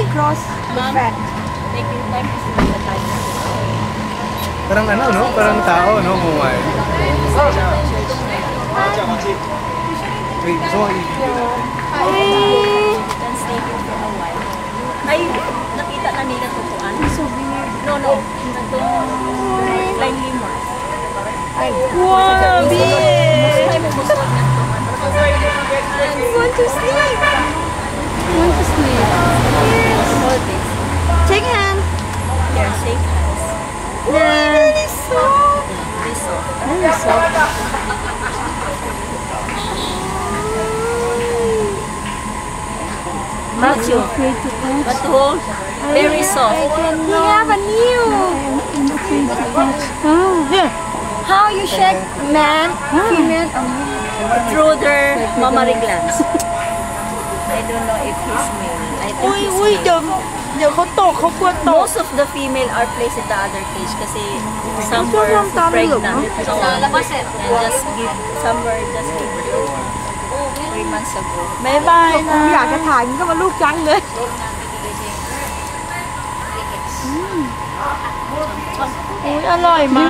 cross the fat. Taking time is not the time. Parang ano, no? Parang tao, no? Kumain. Wait, gusto mo i-video natin? Then stay here for a while. Ay, nakita na nila tutuan. No, no. Flying lemur. Ay, wow, Gusto tayo mo gusto na tuman. want to sleep. Want to sleep. Yes. All this. Take hand. Here, shake hands. Really soft. This soft. Very soft. Not you. Afraid to touch. But hold. Very soft. We have a new. I'm afraid to touch. Oh, yeah. How you check man, female, or male? Through their mammary glands. I don't know if he's male. I think he's male. เดี๋ยวเขาตกเขากลัวตก Most of the female are placed in the other cage kasi some were pregnant. So, and just give, some were just give birth 3 months ago. บ๊ายบายนะอยากจะถ่ายมันก็มาลูกจังเลยอร่อยมาก